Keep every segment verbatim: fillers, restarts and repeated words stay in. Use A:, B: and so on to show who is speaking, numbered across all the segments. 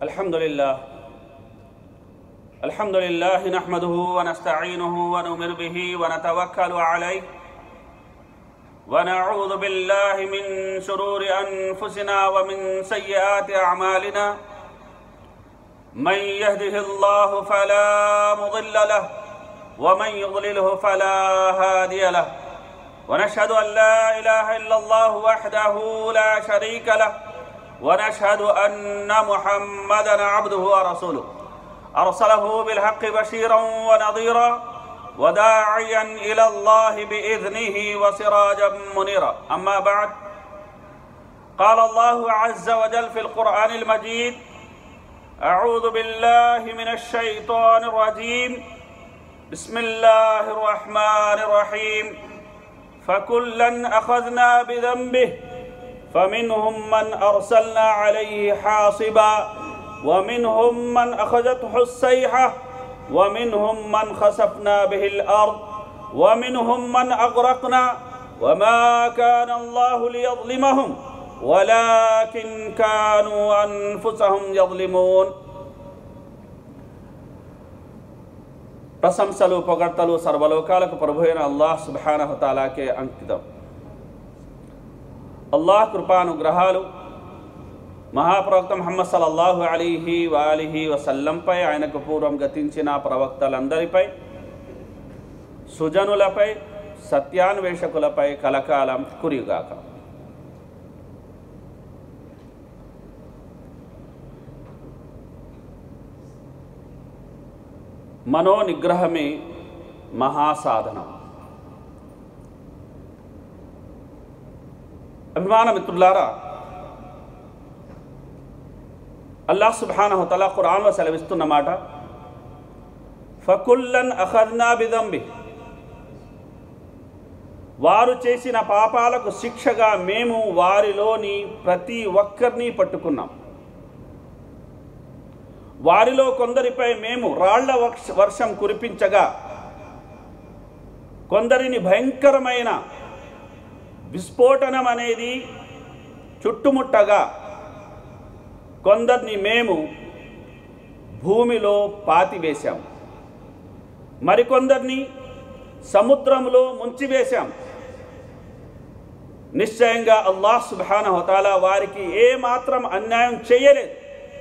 A: अल्हम्दुलिल्लाह अल्हम्दुलिल्लाह नहमदुहु व नस्तईनुहु व नुमिनु बिहि व नतवक्कलु अलैहि व नऊज़ु बिल्लाहि मिन शुरूरि अनफुसिना व मिन सय्यिआति अअमालिना मन यहदिहिल्लाहु फला मुदिल्ल लहु व मन युद्लिलहु फला हादिय लहु व नशहदु अन ला इलाहा इल्लल्लाहु वहदहु ला शरीक लहु व नशहदु अन्ना मुहम्मदन अब्दुहु व रसूलुहु अरसलहु बिलहक्कि बशीरन व नज़ीरा व दाइयन इलल्लाहि बिइज़्निहि व सिराजन मुनीरा अम्मा बअद क़ाल अल्लाहु अज़्ज़ व जल्ल फ़िल क़ुरआनिल मजीद अऊज़ु बिल्लाहि मिनश शैतानिर रजीम बिस्मिल्लाहिर रहमानिर रहीम फ़कुल्लन अख़ज़ना बिज़ंबिहि फ़मिनहुम मन अरसलना अलैहि हासिबा वमिनहुम मन अख़ज़तहु अस्सैहा वमिनहुम मन ख़सफ़ना बिहिल अर्ज़ वमिनहुम मन अग़रक़ना वमा कान अल्लाहु लियज़्लिमहुम वलाकिन कानू अन्फुसहुम यज़्लिमून। प्रशंसलु పొగడ్తలు సర్వలోకాలకు ప్రభువైన అల్లాహ్ సుబ్హానహు వ తఆలాకే అంకితం। అల్లాహ్ కృపానుగ్రహాలు మహాప్రవక్త ముహమ్మద్ సల్లల్లాహు అలైహి వ ఆలిహి వసల్లంపై, ఆయనకు పూర్వం గతించిన ప్రవక్తలందరిపై, సుజనులపై, సత్యాన్వేషకులపై కలకాలం కురియుగాక। మనోనిగ్రహమే మహాసాధనం। అభిమాన మిత్రులారా, అల్లాహ్ సుబ్హానహు వ తఆలా ఖురాన్లో సెలవిస్తున్న మాట ఫకుల్లన్ అఖజ్నా బిదంబిహి, వారు చేసిన పాపాలకు శిక్షగా మేము వారిలోని ప్రతి ఒక్కరిని పట్టుకున్నాం। వారిలో కొందరిపై మేము రాళ్ల వర్షం కురిపించగా, కొందరిని భయంకరమైన విస్ఫోటనం అనేది చుట్టుముట్టగా, కొందరిని మేము భూమిలో పాతివేశాం, మరికొందరిని సముద్రంలో ముంచివేశాం। నిశ్చయంగా అల్లాహ్ సుబ్హానహు వ తఆలా వారికి ఏమాత్రం అన్యాయం చేయలేదు।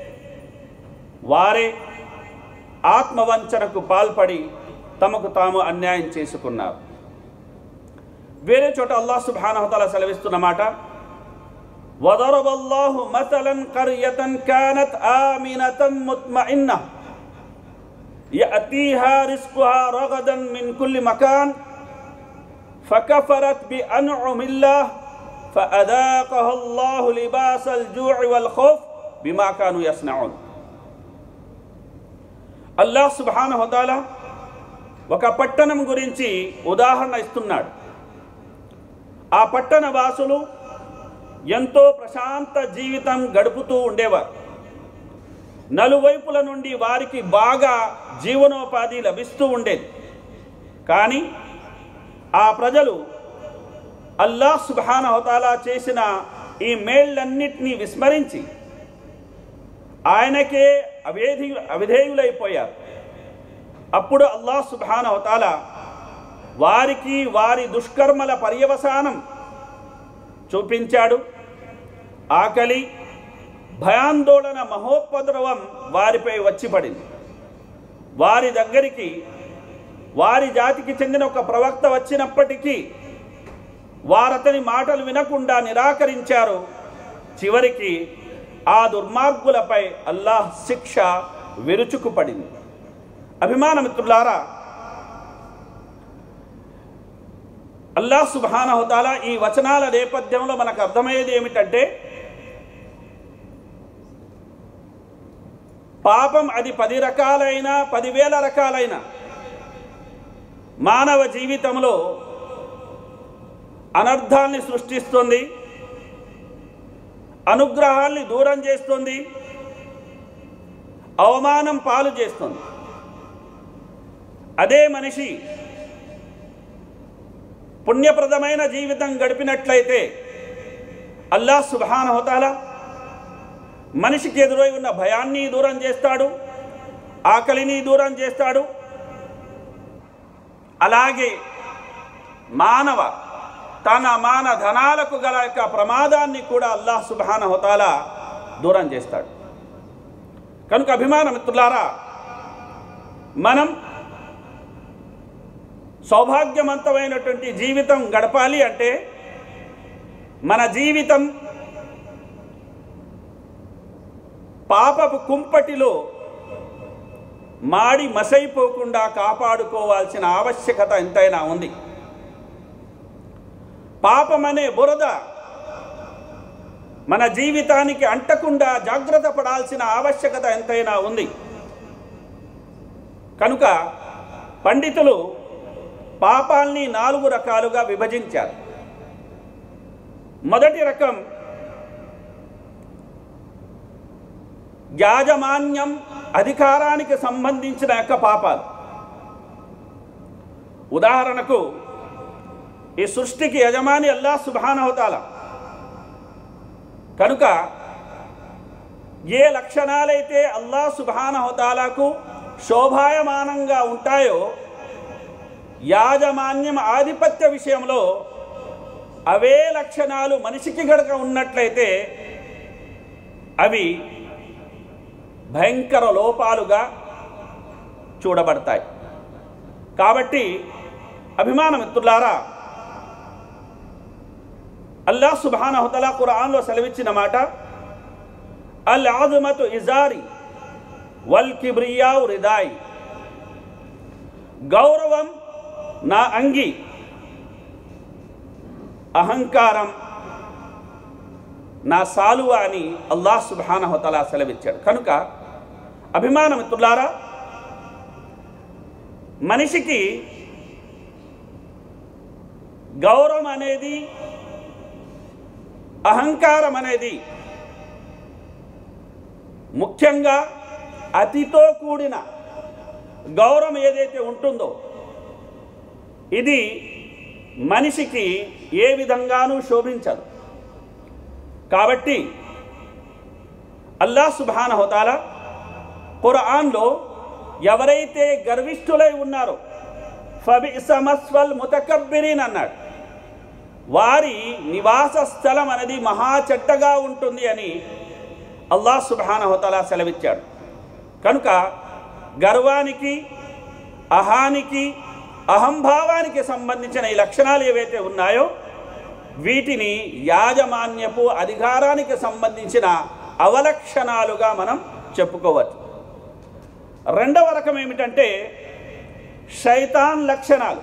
A: వారే ఆత్మవంచనకు పాల్పడి తమకు తాము అన్యాయం చేసుకున్నారు। వేరే చోట అల్లాహ్ సుబ్హానహు వ తఆలా సెలవిస్తున్న మాట వదరబల్లాహు మసలన్ కర్యతన్ కానత్ ఆమినతన్ ముత్మఇన్నah యఅతీహా రిజ్కుహా రగదన్ మిన్ కుల్లి మకాన్ ఫకఫరత్ బిఅన్ఉమిల్లాహ్ ఫఅదాఖహల్లాహు లిబాసల్ జూఇ వల్ ఖౌఫ్ బిమా కానూ యస్నఉన్। అల్లాహ్ సుబ్హానహు వ తఆలా ఒక పట్టణం గురించి ఉదాహరణ ఇస్తున్నాడు। ఆ పట్టణ వాసులు ఎంతో ప్రశాంత జీవితం గడుపుతూ ఉండేవారు। నలువైపుల నుండి వారికి బాగా జీవనోపాధి లభిస్తూ ఉండేది। కానీ ఆ ప్రజలు అల్లాహ్ సుబ్హానహు వ తఆలా చేసిన ఈ మేళ్ళన్నిటినీ విస్మరించి ఆయనకే అవేధి అవిధేయులైపోయారు। అప్పుడు అల్లాహ్ సుబ్హానహు వ తఆలా వారికి వారి దుష్కర్మల పర్యవసానం చూపించాడు। ఆకలి, భయాందోళన, మహోపద్రవం వారిపై వచ్చి పడింది। వారి దగ్గరికి వారి జాతికి చెందిన ఒక ప్రవక్త వచ్చినప్పటికీ వారతని మాటలు వినకుండా నిరాకరించారు। చివరికి ఆ దుర్మార్గులపై అల్లాహ్ శిక్ష విరుచుకుపడింది। అభిమాన మిత్రులారా, అల్లాహ్ సుబ్హానహు వ తఆలా ఈ వచనాల నేపథ్యంలో మనకు అర్థమయ్యేది ఏమిటంటే, పాపం అది పది రకాలైన పదివేల రకాలైన మానవ జీవితంలో అనర్థాల్ని సృష్టిస్తుంది, అనుగ్రహాల్ని దూరం చేస్తుంది, అవమానం పాలు చేస్తుంది। అదే మనిషి పుణ్యప్రదమైన జీవితం గడిపినట్లయితే అల్లాహ్ సుబ్హానహు వ తఆలా మనిషికి ఎదురై ఉన్న భయాన్ని దూరం చేస్తాడు, ఆకలిని దూరం చేస్తాడు. అలాగే మానవ తన మాన ధనాలకు గల యొక్క ప్రమాదాన్ని కూడా అల్లాహ్ సుబ్హానహు వ తఆలా దూరం చేస్తాడు. కనుక అభిమాన మిత్రులారా, మనం సౌభాగ్యవంతమైనటువంటి జీవితం గడపాలి అంటే మన జీవితం పాపపు కుంపటిలో మాడి మసైపోకుండా కాపాడుకోవాల్సిన ఆవశ్యకత ఎంతైనా ఉంది. పాపమనే బురద మన జీవితానికి అంటకుండా జాగ్రత్త పడాల్సిన ఆవశ్యకత ఎంతైనా ఉంది. కనుక పండితులు పాపాల్ని నాలుగు రకాలుగా విభజించారు. మొదటి రకం యాజమాన్యం, అధికారానికి సంబంధించిన యొక్క పాపాలు. ఉదాహరణకు ఈ సృష్టికి యజమాని అల్లాహ్ సుబ్హానహు వ తఆలా. కనుక ఏ లక్షణాలైతే అల్లాహ్ సుబ్హానహు వ తఆలాకు శోభాయమానంగా ఉంటాయో యాజమాన్యం, ఆధిపత్య విషయంలో అవే లక్షణాలు మనిషికి గడక ఉన్నట్లయితే అవి భయంకర లోపాలుగా చూడబడతాయి. కాబట్టి అభిమాన మిత్రులారా, అల్లాహ్ సుబ్హానహు వ తఆలా ఖురాన్లో సెలవిచ్చిన మాట, అల్ అజ్మతు ఇజారి వల్ కిబ్రియాउ రిదాయి. గౌరవం నా అంగి, అహంకారం నా సాలువ అని అల్లాహ్ సుబ్హానహు వ తఆలా సెలవిచ్చాడు. కనుక అభిమాన మిత్రులారా, మనిషికి గౌరవం అనేది, అహంకారం అనేది ముఖ్యంగా అతితో కూడిన గౌరవం ఏదైతే ఉంటుందో ఇది మనిషికి ఏ విధంగానూ శోభించదు. కాబట్టి అల్లాహ్ సుబ్హానహు వ తఆలా ఖురాన్లో ఎవరైతే గర్విష్ఠులై ఉన్నారో ఫబిఇస మస్వల్ ముతకబ్బిరీన్ అన్నాడు. వారి నివాస స్థలం అనేది మహా చెడ్డగా ఉంటుంది అని అల్లాహ్ సుబ్హానహు వ తఆలా సెలవిచ్చాడు. కనుక గర్వానికి, అహానికి, అహంభావానికి సంబంధించిన ఈ లక్షణాలు ఏవైతే ఉన్నాయో వీటిని యాజమాన్యపు, అధికారానికి సంబంధించిన అవలక్షణాలుగా మనం చెప్పుకోవచ్చు. రెండవ రకం ఏమిటంటే శైతాన్ లక్షణాలు.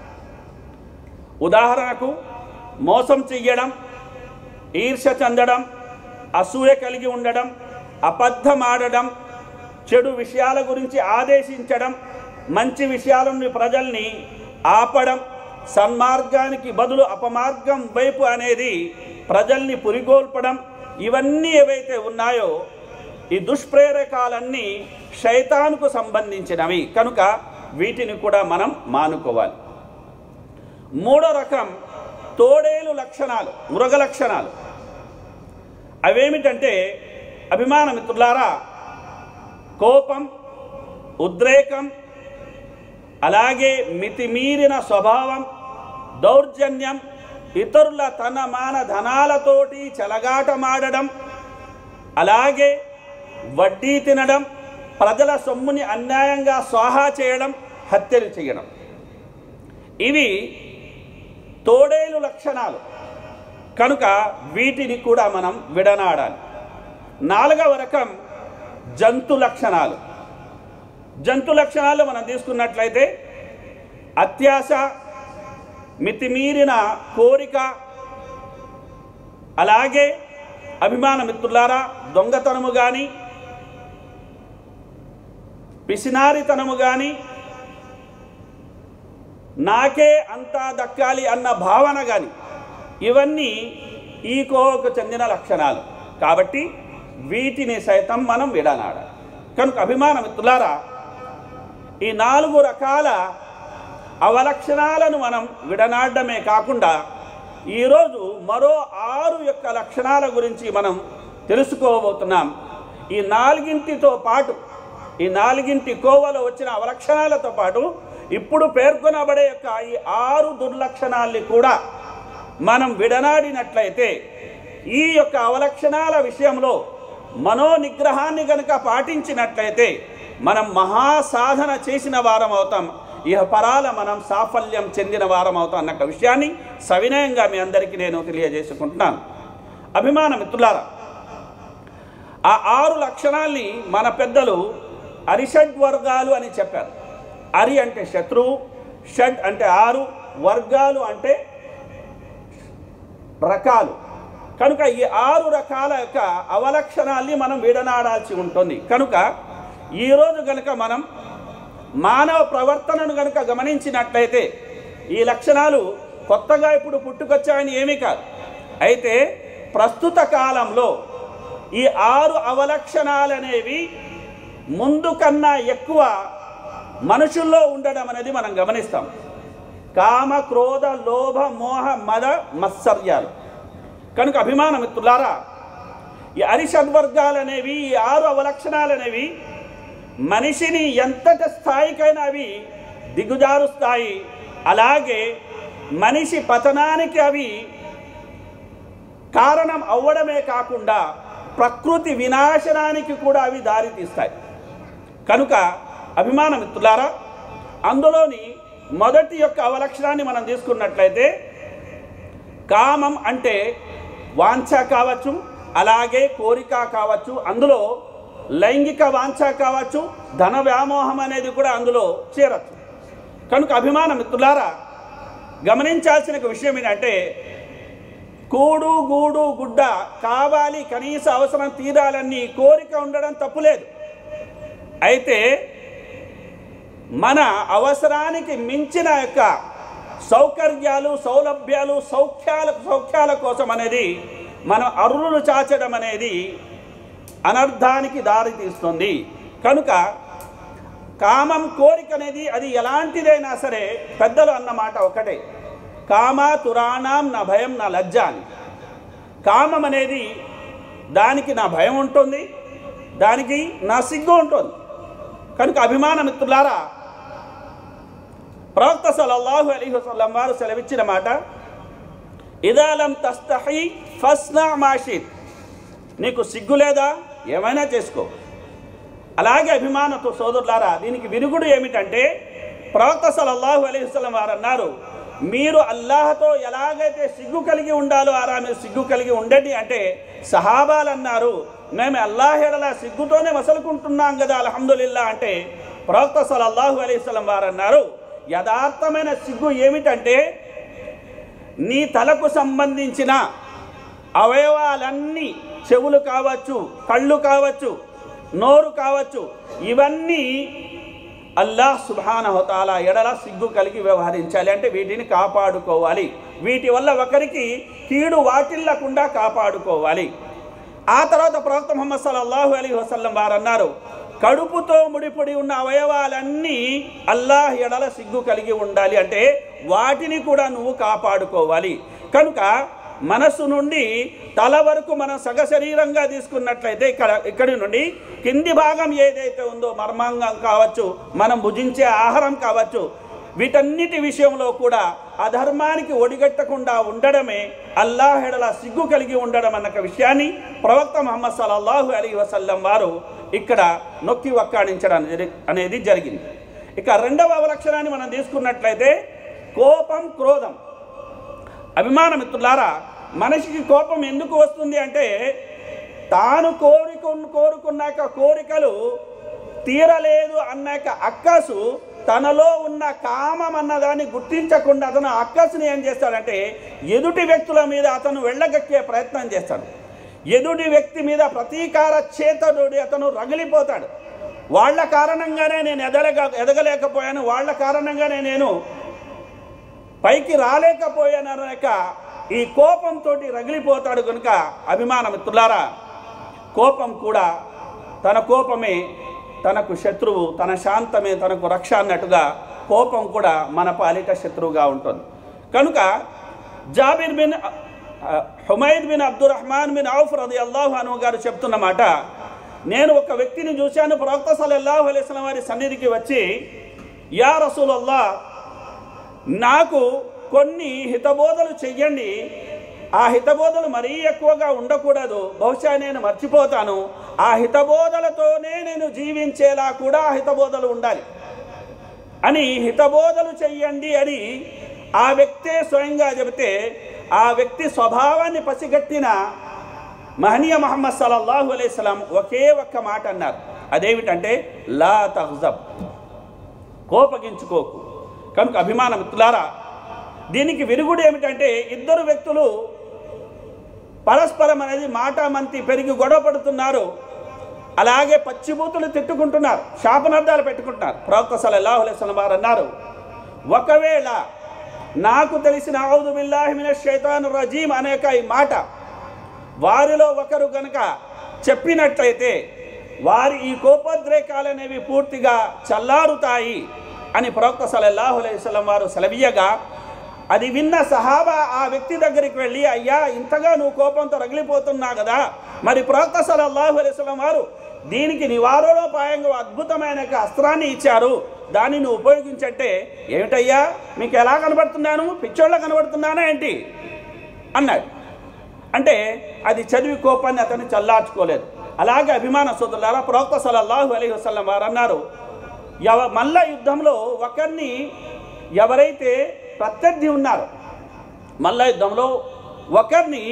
A: ఉదాహరణకు మోసం చెయ్యడం, ఈర్ష్య చెందడం, అసూయ కలిగి ఉండడం, అబద్ధమాడడం, చెడు విషయాల గురించి ఆదేశించడం, మంచి విషయాల నుండి ప్రజల్ని ఆపడం, సన్మార్గానికి బదులు అపమార్గం వైపు అనేది ప్రజల్ని పురిగొల్పడం, ఇవన్నీ ఏవైతే ఉన్నాయో ఈ దుష్ప్రేరకాలన్నీ శైతానుకు సంబంధించినవి. కనుక వీటిని కూడా మనం మానుకోవాలి. మూడో రకం తోడేలు లక్షణాలు, మృగ లక్షణాలు. అవేమిటంటే అభిమాన మిత్రులారా, కోపం, ఉద్రేకం, అలాగే మితిమీరిన స్వభావం, దౌర్జన్యం, ఇతరుల తన మాన ధనాలతోటి చెలగాటమాడడం, అలాగే వడ్డీ తినడం, ప్రజల సొమ్ముని అన్యాయంగా స్వాహా చేయడం, హత్యలు చేయడం, ఇవి తోడేలు లక్షణాలు. కనుక వీటిని కూడా మనం విడనాడాలి. నాలుగవ రకం జంతు లక్షణాలు. జంతు లక్షణాలు మనం తీసుకున్నట్లయితే అత్యాశ, మితిమీరిన కోరిక, అలాగే అభిమాన మిత్రులారా దొంగతనము కానీ, పిసినారితనము కానీ, నాకే అంతా దక్కాలి అన్న భావన కానీ, ఇవన్నీ ఈ కోవకు చెందిన లక్షణాలు. కాబట్టి వీటిని సైతం మనం విడనాడాలి. కనుక అభిమాన మిత్రులారా, ఈ నాలుగు రకాల అవలక్షణాలను మనం విడనాడమే కాకుండా ఈరోజు మరో ఆరు యొక్క లక్షణాల గురించి మనం తెలుసుకోబోతున్నాం. ఈ నాలుగింటితో పాటు ఈ నాలుగింటి కోవలో వచ్చిన అవలక్షణాలతో పాటు ఇప్పుడు పేర్కొనబడే యొక్క ఈ ఆరు దుర్లక్షణాల్ని కూడా మనం విడనాడినట్లయితే ఈ యొక్క అవలక్షణాల విషయంలో మనోనిగ్రహాన్ని కనుక పాటించినట్లయితే మనం మహాసాధన చేసిన వారం అవుతాం, ఇహ పరాల మనం సాఫల్యం చెందిన వారం అవుతాం అన్న విషయాన్ని సవినయంగా మీ అందరికీ నేను తెలియజేసుకుంటున్నాను. అభిమాన మిత్రులారా, ఆ ఆరు లక్షణాల్ని మన పెద్దలు అరిషడ్ వర్గాలు అని చెప్పారు. అరి అంటే శత్రువు, షడ్ అంటే ఆరు, వర్గాలు అంటే రకాలు. కనుక ఈ ఆరు రకాల యొక్క అవలక్షణాల్ని మనం విడనాడాల్సి ఉంటుంది. కనుక ఈరోజు కనుక మనం మానవ ప్రవర్తనను కనుక గమనించినట్లయితే ఈ లక్షణాలు కొత్తగా ఇప్పుడు పుట్టుకొచ్చాయని ఏమీ కాదు. అయితే ప్రస్తుత కాలంలో ఈ ఆరు అవలక్షణాలు అనేవి ముందు కన్నా ఎక్కువ మనుషుల్లో ఉండడం అనేది మనం గమనిస్తాం. కామ, క్రోధ, లోభ, మోహ, మద, మత్సర్యాలు. కనుక అభిమాన మిత్రులారా, ఈ అరిషడ్వర్గాలు అనేవి, ఈ ఆరు అవలక్షణాలు అనేవి మనిషిని ఎంతటి స్థాయికైనా అవి దిగుజారుస్తాయి. అలాగే మనిషి పతనానికి అవి కారణం అవ్వడమే కాకుండా ప్రకృతి వినాశనానికి కూడా అవి దారితీస్తాయి. కనుక అభిమాన మిత్రులారా, అందులోని మొదటి యొక్క అవలక్షణాన్ని మనం తీసుకున్నట్లయితే కామం అంటే వాంఛ కావచ్చు, అలాగే కోరిక కావచ్చు, అందులో లైంగిక వాంఛ కావచ్చు, ధన వ్యామోహం అనేది కూడా అందులో చేరచ్చు. కనుక అభిమాన మిత్రులారా, గమనించాల్సిన విషయం ఏంటంటే కూడు గూడు గుడ్డ కావాలి, కనీస అవసరం తీరాలని కోరిక ఉండడం తప్పులేదు. అయితే మన అవసరానికి మించిన యొక్క సౌకర్యాలు, సౌలభ్యాలు, సౌఖ్యాల సౌఖ్యాల కోసం అనేది మనం అరువులు చాచడం అనేది అనర్థానికి దారితీస్తుంది. కనుక కామం, కోరిక అనేది అది ఎలాంటిదైనా సరే పెద్దలు అన్నమాట ఒకటే, కామ తురాణం నా భయం నా లజ్జ అని. కామం అనేది దానికి నా భయం ఉంటుంది, దానికి నా సిగ్గు ఉంటుంది. కనుక అభిమాన మిత్రులారా, ప్రవక్త సల్లల్లాహు అలైహి వసల్లం వారు సెలవిచ్చిన మాట, ఇదా లం తస్తహి ఫస్నా మా షిత్, నీకు సిగ్గు లేదా ఏమైనా చేసుకో. అలాగే అభిమానతో సోదరులారా, దీనికి విరుగుడు ఏమిటంటే ప్రవక్త సల్లల్లాహు అలైహి వసల్లం వారు అన్నారు, మీరు అల్లాహతో ఎలాగైతే సిగ్గు కలిగి ఉండాలో అలా మీరు సిగ్గు కలిగి ఉండండి అంటే సహాబాలు అన్నారు, మేము అల్లాహ్ ఎడల సిగ్గుతోనే మసలుకుంటున్నాం కదా అల్హమ్దులిల్లా అంటే ప్రవక్త సల్లల్లాహు అలైహి వసల్లం వారు అన్నారు, యథార్థమైన సిగ్గు ఏమిటంటే నీ తలకు సంబంధించిన అవయవాలన్నీ, చెవులు కావచ్చు, కళ్ళు కావచ్చు, నోరు కావచ్చు, ఇవన్నీ అల్లాహ్ సుబ్హానహు వ తఆలా ఎడల సిగ్గు కలిగి వ్యవహరించాలి. అంటే వీటిని కాపాడుకోవాలి, వీటి వల్ల ఒకరికి కీడు వాటిల్లకుండా కాపాడుకోవాలి. ఆ తర్వాత ప్రవక్త ముహమ్మద్ సల్లల్లాహు అలైహి వసల్లం వారు అన్నారు, కడుపుతో ముడిపడి ఉన్న అవయవాలన్నీ అల్లాహ్ ఎడల సిగ్గు కలిగి ఉండాలి, అంటే వాటిని కూడా నువ్వు కాపాడుకోవాలి. కనుక మనస్సు నుండి తల వరకు మనం సగశరీరంగా తీసుకున్నట్లయితే ఇక్కడ ఇక్కడి నుండి కింది భాగం ఏదైతే ఉందో మర్మాంగం కావచ్చు, మనం భుజించే ఆహారం కావచ్చు, వీటన్నిటి విషయంలో కూడా అధర్మానికి ఒడిగట్టకుండా ఉండడమే అల్లాహ్ ఎడల సిగ్గు కలిగి ఉండడం అన్న విషయాన్ని ప్రవక్త ముహమ్మద్ సల్లల్లాహు అలైహి వసల్లం వారు ఇక్కడ నొక్కి వక్కాడించడం అనేది జరిగింది. ఇక రెండవ అవలక్షణాన్ని మనం తీసుకున్నట్లయితే కోపం, క్రోధం. అభిమాన మిత్రులారా, మనిషికి కోపం ఎందుకు వస్తుంది అంటే తాను కోరిక కోరుకున్నాక కోరికలు తీరలేదు అన్నాక అక్కసు తనలో ఉన్న కామం అన్నదాన్ని గుర్తించకుండా అతను అక్కసుని ఏం చేస్తాడంటే ఎదుటి వ్యక్తుల మీద అతను వెళ్ళగక్కే ప్రయత్నం చేస్తాడు. ఎదుటి వ్యక్తి మీద ప్రతీకార చేతనుడి అతను రగిలిపోతాడు. వాళ్ళ కారణంగానే నేను ఎదగ ఎదగలేకపోయాను వాళ్ళ కారణంగానే నేను పైకి రాలేకపోయానక ఈ కోపంతో రగిలిపోతాడు. కనుక అభిమాన మిత్రులారా, కోపం కూడా తన కోపమే తనకు శత్రువు, తన శాంతమే తనకు రక్ష అన్నట్టుగా కోపం కూడా మన పాలిట శత్రువుగా ఉంటుంది. కనుక Jabir bin Humaid bin Abdurrahman bin Auf రదియల్లాహు అన్హు గారు చెప్తున్నమాట, నేను ఒక వ్యక్తిని చూశాను, ప్రవక్త సల్లల్లాహు అలైహి వసల్లం వారి సన్నిధికి వచ్చి, యా రసూలల్లాహ్, నాకు కొన్ని హితబోధలు చెయ్యండి, ఆ హితబోధలు మరీ ఎక్కువగా ఉండకూడదు, బహుశా నేను మర్చిపోతాను, ఆ హితబోధలతోనే నేను జీవించేలా కూడా ఆ హితబోధలు ఉండాలి అని హితబోధలు చెయ్యండి అని ఆ వ్యక్తే స్వయంగా చెబితే, ఆ వ్యక్తి స్వభావాన్ని పసిగట్టిన మహనీయ ముహమ్మద్ సల్లల్లాహు అలైహి వసల్లం ఒకే ఒక్క మాట అన్నారు, అదేమిటంటే లా తగ్జబ్, కోపగించుకోకు. కనుక అభిమాన మిత్రులారా, దీనికి విరుగుడు ఏమిటంటే ఇద్దరు వ్యక్తులు పరస్పరం అనేది మాటామంతి పెరిగి గొడవ పడుతున్నారు, అలాగే పచ్చిబూతులు తిట్టుకుంటున్నారు, శాపనార్థాలు పెట్టుకుంటున్నారు. ప్రవక్త సల్లల్లాహు అలైహి వసల్లం వారు అన్నారు, ఒకవేళ నాకు తెలిసిన ఔదు బిల్లాహి మినష్ షైతానిర్ రజీమ్ అనేక ఈ మాట వారిలో ఒకరు గనక చెప్పినట్లయితే వారి ఈ కోపోద్రేకాలు అనేవి పూర్తిగా చల్లారుతాయి అని ప్రవక్త సల్లల్లాహు అలైహి వసల్లం వారు సెలవీయగా, అది విన్న సహాబా ఆ వ్యక్తి దగ్గరికి వెళ్ళి, అయ్యా ఇంతగా నువ్వు కోపంతో రగిలిపోతున్నావు కదా, మరి ప్రవక్త సల్లల్లాహు అలైహి వసల్లం వారు దీనికి నివారణోపాయంగా అద్భుతమైన అస్త్రాన్ని ఇచ్చారు, దాన్ని నువ్వు ఉపయోగించంటే, ఏమిటయ్యా మీకు ఎలా కనబడుతున్నాను, పిచ్చోళ్ళ కనబడుతున్నానా ఏంటి అన్నాడు. అంటే అది చదివి కోపాన్ని అతన్ని చల్లార్చుకోలేదు. అలాగే అభిమాన సోదరులారా, ప్రవక్త సల్లల్లాహు అలైహి వసల్లం వారు అన్నారు, ఎవ మల్ల యుద్ధంలో ఒకరిని ఎవరైతే ప్రత్యర్థి ఉన్నారో, మల్ల యుద్ధంలో ఒకరిని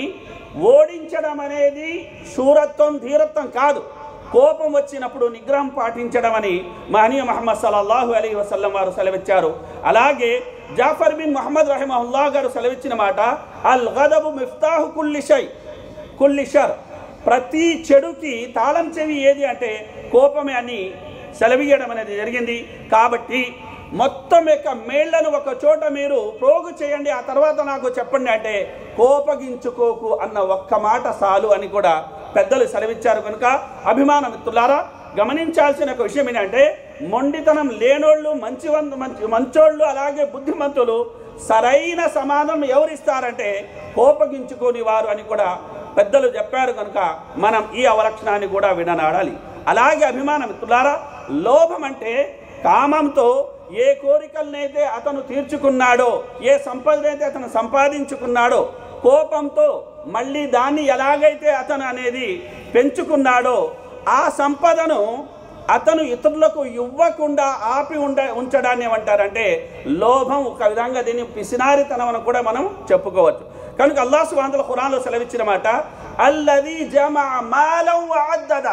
A: ఓడించడం అనేది శూరత్వం ధీరత్వం కాదు, కోపం వచ్చినప్పుడు నిగ్రహం పాటించడం అని మహనీయ ముహమ్మద్ సల్లల్లాహు అలైహి వసల్లం వారు సెలవిచ్చారు. అలాగే జాఫర్ బిన్ ముహమ్మద్ రహిమహుల్లాహ్ గారు సెలవిచ్చిన మాట, అల్ గదబు మిఫ్తాహు కుల్లి షై కుల్లి షర్, ప్రతి చెడుకి తాళం చెవి ఏది అంటే కోపమే అని సెలవీయడం అనేది జరిగింది. కాబట్టి మొత్తం యొక్క మేళ్లను ఒక చోట మీరు ప్రోగు చేయండి, ఆ తర్వాత నాకు చెప్పండి అంటే కోపగించుకోకు అన్న ఒక్క మాట చాలు అని కూడా పెద్దలు సెలవిచ్చారు. కనుక అభిమాన మిత్రులారా, గమనించాల్సిన ఒక విషయం ఏంటంటే, మొండితనం లేనోళ్ళు, మంచి మంచి మంచోళ్ళు, అలాగే బుద్ధిమంతులు సరైన సమాధానం ఎవరిస్తారంటే కోపగించుకోని వారు అని కూడా పెద్దలు చెప్పారు. కనుక మనం ఈ అవలక్షణాన్ని కూడా విననాడాలి. అలాగే అభిమాన మిత్రులారా, లోభం అంటే కామంతో ఏ కోరికలనైతే అతను తీర్చుకున్నాడో, ఏ సంపదనైతే అతను సంపాదించుకున్నాడో, కోపంతో మళ్ళీ దాన్ని ఎలాగైతే అతను అనేది పెంచుకున్నాడో ఆ సంపదను అతను ఇతరులకు ఇవ్వకుండా ఆపి ఉండ ఉంచడాన్ని ఏమంటారంటే లోభం. ఒక విధంగా దీన్ని పిసినారితనం అని కూడా మనం చెప్పుకోవచ్చు. కనుక అల్లాహ్ సుబ్హానహు వ తఆలా ఖురాన్లో సెలవిచ్చిన మాట, అల్లదీ జమఅ మాలం వఅద్దద,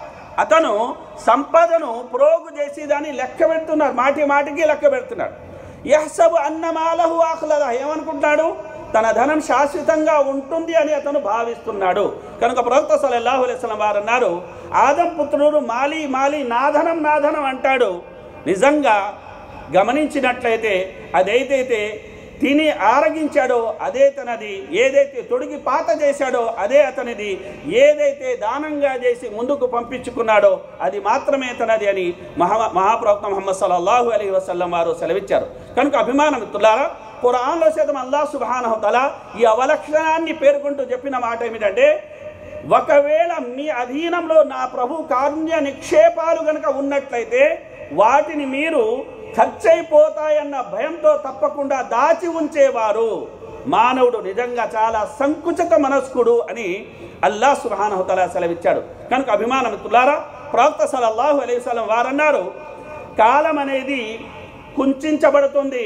A: అతను సంపదను ప్రోగు చేసి దాన్ని లెక్క పెడుతున్నాడు, మాటి మాటికి లెక్క పెడుతున్నాడు. యహ్సబు అన్న మాలహు అఖ్లద, ఏమనుకుంటున్నాడు, తన ధనం శాశ్వతంగా ఉంటుంది అని అతను భావిస్తున్నాడు. కనుక ప్రవక్త సల్లల్లాహు అలైహి వసల్లం వారు అన్నారు, ఆదం పుత్రుడు మాలి మాలి నా ధనం నా ధనం అంటాడు. నిజంగా గమనించినట్లయితే అదైతే తిని ఆరగించాడో అదే తనది, ఏదైతే తొడిగి పాత చేశాడో అదే అతనిది, ఏదైతే దానంగా చేసి ముందుకు పంపించుకున్నాడో అది మాత్రమే తనది అని మహా మహాప్రవక్త ముహమ్మద్ సల్లల్లాహు అలైహి వసల్లం వారు సెలవిచ్చారు. కనుక అభిమాన మిత్రులారా, ఖురాన్లో సైతం అల్లాహ్ సుబ్హానహు వ తఆలా ఈ అవలక్షణాన్ని పేర్కొంటూ చెప్పిన మాట ఏమిటంటే, ఒకవేళ మీ అధీనంలో నా ప్రభు కారుణ్య నిక్షేపాలు గనక ఉన్నట్లయితే వాటిని మీరు ఖర్చయిపోతాయన్న భయంతో తప్పకుండా దాచి ఉంచేవారు. మానవుడు నిజంగా చాలా సంకుచిత మనస్కుడు అని అల్లాహ్ సుబ్హానహు వ తఆలా సెలవిచ్చాడు. కనుక అభిమాన మిత్రులారా, ప్రవక్త సల్లల్లాహు అలైహి వసల్లం వారన్నారు, కాలం అనేది కుంచబడుతుంది,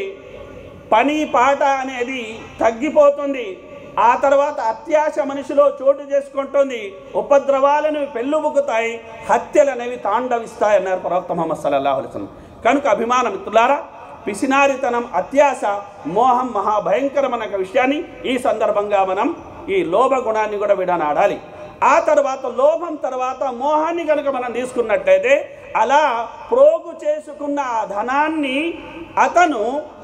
A: పని పాట అనేది తగ్గిపోతుంది, ఆ తర్వాత అత్యాశ మనిషిలో చోటు చేసుకుంటుంది, ఉపద్రవాలను పెళ్ళుబుకుతాయి, హత్యలు అనేవి తాండవిస్తాయి అన్నారు ప్రవక్త ముహమ్మద్ సల్లల్లాహు అలైహి వసల్లం. కనుక అభిమాన మిత్రులారా, పిసినారితనం, అత్యాశ, మోహం మహాభయంకరమైన విషయాన్ని ఈ సందర్భంగా మనం ఈ లోభ గుణాన్ని కూడా విడనాడాలి. ఆ తర్వాత లోభం తర్వాత మోహాన్ని కనుక మనం తీసుకున్నట్లయితే అలా ప్రోగు చేసుకున్న ఆ ధనాన్ని అతను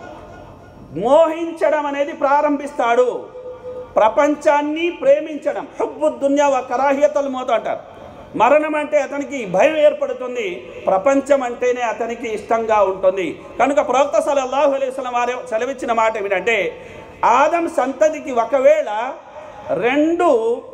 A: మోహించడం అనేది ప్రారంభిస్తాడు. ప్రపంచాన్ని ప్రేమించడం, హుబ్బు దున్యా వ కరాహియతుల్ మౌత్ అంటారు. మరణం అంటే అతనికి భయం ఏర్పడుతుంది, ప్రపంచం అంటేనే అతనికి ఇష్టంగా ఉంటుంది. కనుక ప్రవక్త సల్లల్లాహు అలైహి వసల్లం వారు సెలవిచ్చిన మాట ఏమిటంటే, ఆదం సంతతికి ఒకవేళ రెండు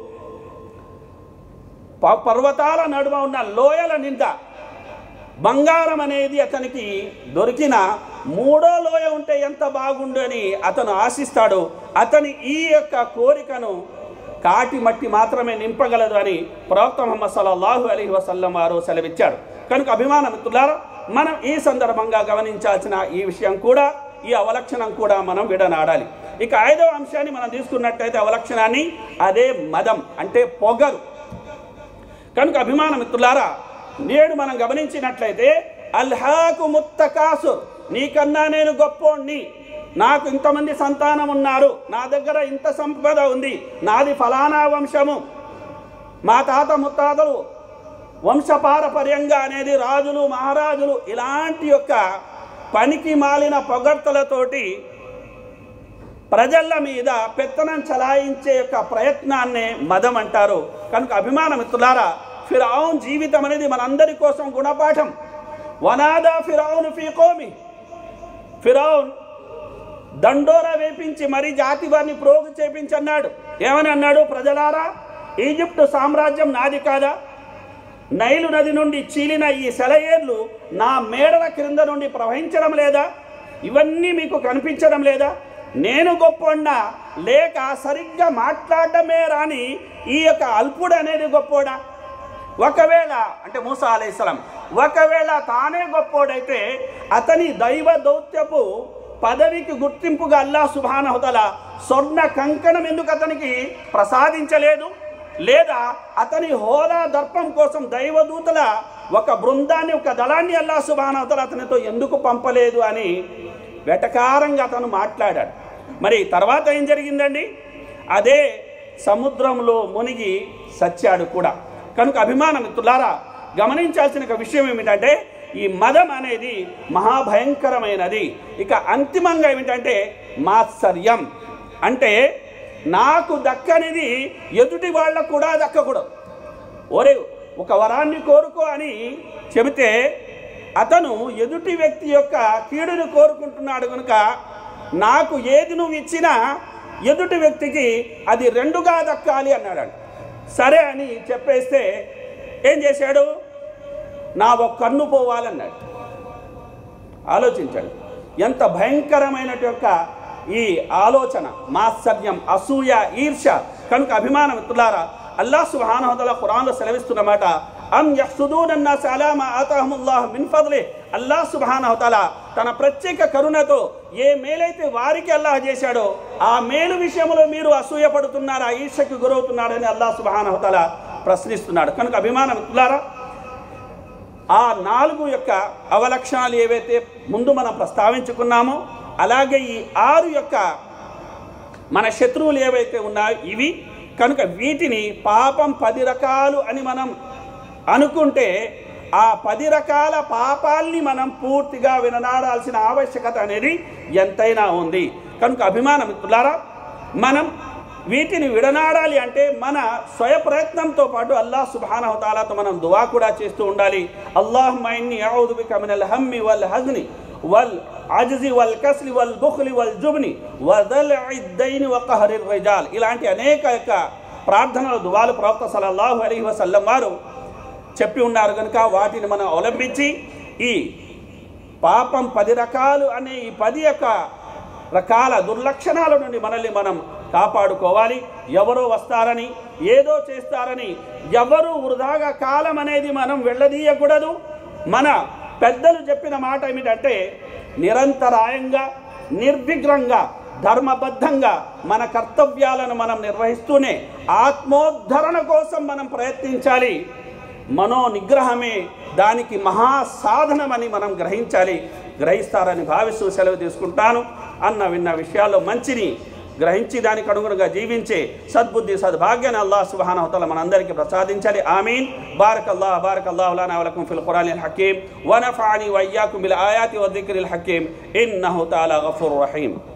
A: పర్వతాల నడుమ ఉన్న లోయల నిండా బంగారం అనేది అతనికి దొరికిన మూడో లోయ ఉంటే ఎంత బాగుండు అని అతను ఆశిస్తాడు. అతని ఈ యొక్క కోరికను కాటి మట్టి మాత్రమే నింపగలదు అని ప్రవక్త ముహమ్మద్ సల్లల్లాహు అలైహి వసల్లం వారు సెలవిచ్చారు. కనుక అభిమాన మిత్రులారా, మనం ఈ సందర్భంగా గమనించాల్సిన ఈ విషయం కూడా, ఈ అవలక్షణం కూడా మనం విడనాడాలి. ఇక ఐదవ అంశాన్ని మనం తీసుకున్నట్టయితే అవలక్షణాన్ని, అదే మదం అంటే పొగరు. కనుక అభిమాన మిత్రులారా, నేడు మనం గమనించినట్లయితే అల్హాకు ముత్తకాసుర్, నీకన్నా నేను గొప్పోణ్ణి, నాకు ఇంతమంది సంతానం ఉన్నారు, నా దగ్గర ఇంత సంపద ఉంది, నాది ఫలానా వంశము, మా తాత ముత్తాతలు వంశపారపర్యంగా అనేది రాజులు మహారాజులు, ఇలాంటి యొక్క పనికి మాలిన పొగడ్తలతోటి ప్రజల మీద పెత్తనం చలాయించే యొక్క ప్రయత్నాన్నే మదం అంటారు. కనుక అభిమాన మిత్రులారా, ఫిరౌన్ జీవితం అనేది మనందరి కోసం గుణపాఠం. వనాదా ఫిరౌన్ ఫీ కౌమి, ఫిరౌన్ దండోరా వేపించి మరీ జాతి వారిని ప్రోగు చేపించన్నాడు. ఏమని అన్నాడు? ప్రజలారా, ఈజిప్టు సామ్రాజ్యం నాది కాదా? నైలు నది నుండి చీలిన ఈ సెలయేర్లు నా మేడల క్రింద నుండి ప్రవహించడం లేదా? ఇవన్నీ మీకు కనిపించడం లేదా? నేను గొప్పోడా లేక సరిగ్గా మాట్లాడటమే రాని ఈ యొక్క అల్పుడు అనేది గొప్పోడా? ఒకవేళ అంటే మూసా అలైహిస్సలాం ఒకవేళ తానే గొప్పోడైతే అతని దైవ దౌత్యపు పదవికి గుర్తింపుగా అల్లాహ్ సుబ్హానహు వ తఆలా స్వర్ణ కంకణం ఎందుకు అతనికి ప్రసాదించలేదు? లేదా అతని హోదా దర్పం కోసం దైవదూతల ఒక బృందాన్ని, ఒక దళాన్ని అల్లాహ్ సుబ్హానహు వ తఆలా అతనితో ఎందుకు పంపలేదు అని వెటకారంగా అతను మాట్లాడాడు. మరి తర్వాత ఏం జరిగిందండి? అదే సముద్రంలో మునిగి సచ్చాడు కూడా. కనుక అభిమాన మిత్రులారా, గమనించాల్సిన ఒక విషయం ఏమిటంటే, ఈ మదం అనేది మహాభయంకరమైనది. ఇక అంతిమంగా ఏమిటంటే మాత్సర్యం, అంటే నాకు దక్కనిది ఎదుటి వాళ్ళకు కూడా దక్కకూడదు. ఒరే ఒక వరాన్ని కోరుకో అని చెబితే అతను ఎదుటి వ్యక్తి యొక్క కీడును కోరుకుంటున్నాడు కనుక నాకు ఏది నువ్వు ఇచ్చినా ఎదుటి వ్యక్తికి అది రెండుగా దక్కాలి అన్నాడు. సరే అని చెప్పేస్తే ఏం చేశాడు? నా ఒక కన్ను పోవాలన్నాడు. ఆలోచించండి, ఎంత భయంకరమైన యొక్క ఈ ఆలోచన, మాత్సర్యం, అసూయ, ఈర్ష. కనుక అభిమాన మిత్రులారా, అల్లాహ్ సుబ్హానహు వ తఆలా ఖురాన్లో సెలవిస్తున్నమాట, అమ్ యహ్సుదూన అన్నాస అలా మా ఆతాహుముల్లాహు మిన్ ఫద్లి. అల్లాహ్ సుబ్హానహు వ తఆలా తన ప్రత్యేక కరుణతో ఏ మేలైతే వారికి అల్లాహ్ చేశాడో ఆ మేలు విషయంలో మీరు అసూయ పడుతున్నారా, ఈర్షకు గురవుతున్నారని అల్లాహ్ సుబ్హానహు వ తఆలా ప్రశ్నిస్తున్నాడు. కనుక అభిమాన మిత్రులారా, ఆ నాలుగు యొక్క అవలక్షణాలు ఏవైతే ముందు మనం ప్రస్తావించుకున్నామో, అలాగే ఈ ఆరు యొక్క మన శత్రువులు ఏవైతే ఉన్నాయో ఇవి. కనుక వీటిని పాపం పది రకాలు అని మనం అనుకుంటే ఆ పది రకాల పాపాల్ని మనం పూర్తిగా విననాడాల్సిన ఆవశ్యకత అనేది ఎంతైనా ఉంది. కనుక అభిమాన మిత్రులారా, మనం వీటిని విడనాడాలి అంటే మన స్వయ ప్రయత్నంతో పాటు అల్లాహ్ సుబ్హానహు వ తఆలాతో మనం దువా కూడా చేస్తూ ఉండాలి. అల్లాహుమ్మా ఇన్నీ అఊదు బిక మినల్ హమ్మి వల్ హజ్ని వల్ అజ్జి వల్ కస్లి వల్ బుఖ్లి వల్ జుబ్ని వదల్ఇద్ దైని వ ఖహరిర్ రిజాల్. ఇలాంటి అనేక యొక్క ప్రార్థనలు, దువాలు ప్రవక్త సల్లల్లాహు అలైహి వసల్లం వారు చెప్పి ఉన్నారు కనుక వాటిని మనం అవలంబించి ఈ పాపం పది రకాలు అనే ఈ పది యొక్క రకాల దుర్లక్షణాల నుండి మనల్ని మనం కాపాడుకోవాలి. ఎవరో వస్తారని, ఏదో చేస్తారని ఎవరు వృధాగా కాలం అనేది మనం వెళ్ళదీయకూడదు. మన పెద్దలు చెప్పిన మాట ఏమిటంటే, నిరంతరాయంగా నిర్విఘ్నంగా ధర్మబద్ధంగా మన కర్తవ్యాలను మనం నిర్వహిస్తూనే ఆత్మోద్ధరణ కోసం మనం ప్రయత్నించాలి. మనో నిగ్రహమే దానికి మహాసాధనమని మనం గ్రహించాలి. గ్రహిస్తారని భావిస్తూ సెలవు తీసుకుంటాను. అన్న విన్న విషయాల్లో మంచిని గ్రహించి దానికి అనుగుణంగా జీవించే సద్బుద్ధి సద్భాగ్యాన్ని అల్లాహ్ సుబ్హానహు వ తఆలా మనందరికీ ప్రసాదించాలి. ఆమీన్. బారకల్లాహ్ బారకల్లాహు లనా వ లకుం ఫిల్ ఖురానిల్ హకీమ్ వ నఫఅని వ ఇయ్యాకుం బిల్ ఆయాతి వ జిక్రిల్ హకీమ్ ఇన్నహు తఆలా గఫూరుర్ రహీమ్.